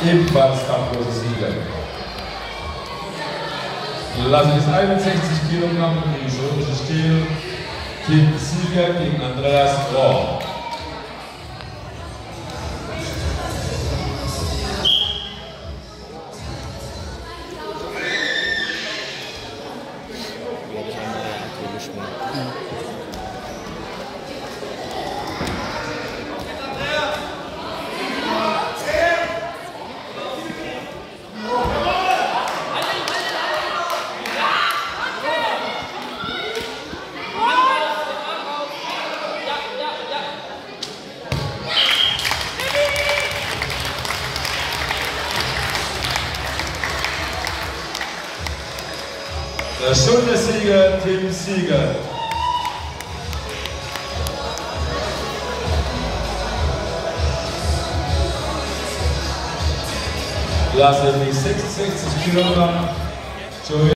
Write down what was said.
ebenfalls kampflose Sieger. Klasse ist 61 Kilogramm im isolischen Stil. Tim Sieger gegen Andreas Rohr. Der Schultersieger, Tim Sieger. Klasse 66 Kilogramm.